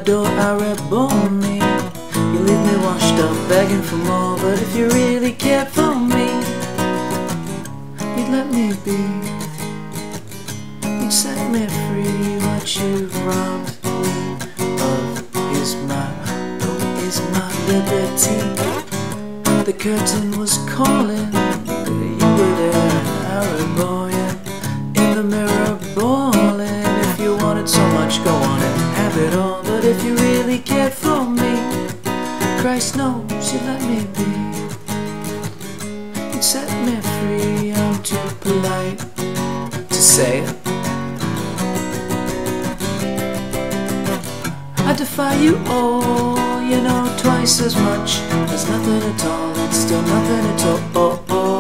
adore me. You leave me washed up begging for more, but if you really cared for me, you'd let me be. You'd set me free. What you've robbed me of is my liberty. The curtain was calling, you were there, Arab boy, in the mirror bawling. If you wanted so much, go on and have it all, but if you really cared for me, Christ knows you let me be. You'd set me free. I'm too polite to say it. I defy you all, you know twice as much as nothing at all. It's still nothing at all.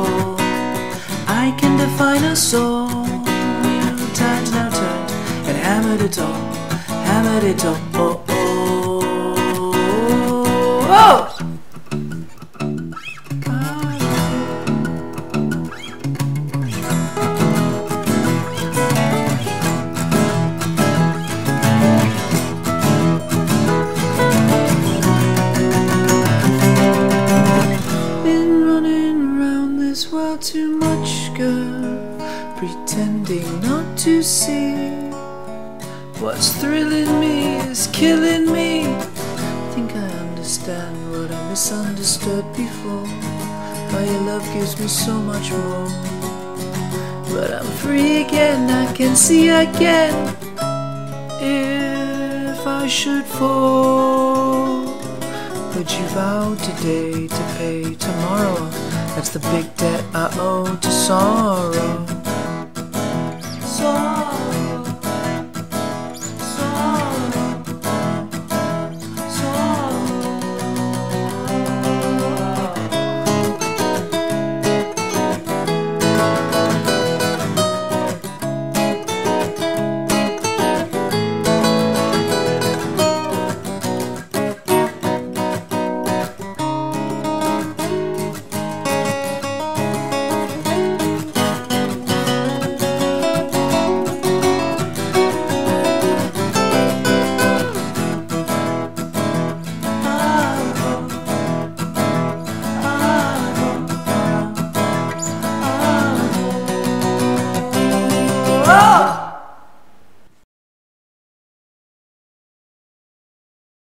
I can define us all. You know times now turned and hammered it all, hammered it all. World too much, girl, pretending not to see what's thrilling me is killing me. Think I understand what I misunderstood before, how your love gives me so much more. But I'm free again, I can see again. If I should fall, would you vow today to pay tomorrow? That's the big debt I owe to sorrow. Sorrow, sorrow, Oh!